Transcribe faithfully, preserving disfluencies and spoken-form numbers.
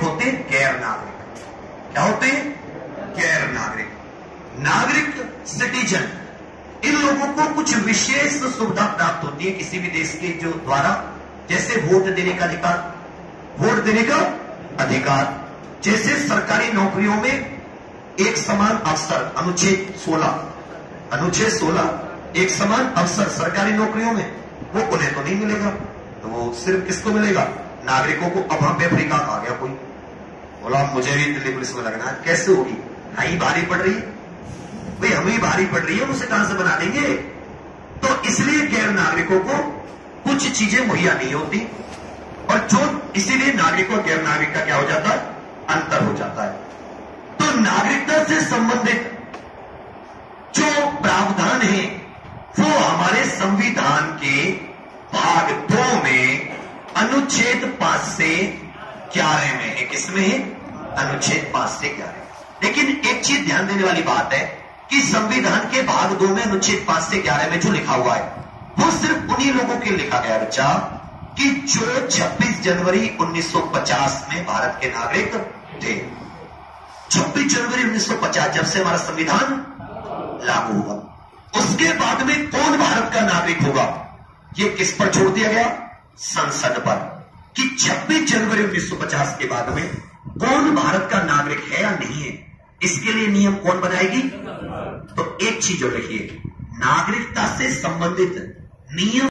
होते हैं गैर नागरिक। क्या होते हैं? गैर नागरिक। नागरिक सिटीजन, इन लोगों को कुछ विशेष सुविधा प्राप्त होती है किसी भी देश के जो द्वारा, जैसे वोट देने का अधिकार, वोट देने का अधिकार, जैसे सरकारी नौकरियों में एक समान अवसर, अनुच्छेद सोलह, अनुच्छेद सोलह एक समान अवसर सरकारी नौकरियों में, वो उन्हें तो नहीं मिलेगा, तो वो सिर्फ किसको मिलेगा? नागरिकों को। अब हम अफ्रीका आ गया कोई, बोला मुझे भी दिल्ली पुलिस में लगना है, कैसे होगी? हाई भारी पड़ रही है भाई, हमें भारी पड़ रही है, उसे कहां से बना देंगे? तो इसलिए गैर नागरिकों को कुछ चीजें मुहैया नहीं होती, और जो इसीलिए नागरिक और गैर नागरिक का क्या हो जाता है? अंतर हो जाता है। तो नागरिकता से संबंधित जो प्रावधान है वो हमारे संविधान के भाग दो में अनुच्छेद पांच से ग्यारह में है। किसमें है? अनुच्छेद पांच से ग्यारह। लेकिन एक चीज ध्यान देने वाली बात है कि संविधान के भाग दो में अनुच्छेद पांच से ग्यारह में जो लिखा हुआ है वो सिर्फ उन्हीं लोगों के लिखा गया बच्चा कि जो छब्बीस जनवरी उन्नीस सौ पचास में भारत के नागरिक थे। छब्बीस जनवरी उन्नीस सौ पचास जब से हमारा संविधान लागू हुआ, उसके बाद में कौन भारत का नागरिक होगा, ये किस पर छोड़ दिया गया? संसद पर, कि छब्बीस जनवरी उन्नीस सौ पचास के बाद में कौन भारत का नागरिक है या नहीं है, इसके लिए नियम कौन बनाएगी? तो एक चीज और लिखिए, नागरिकता से संबंधित नियम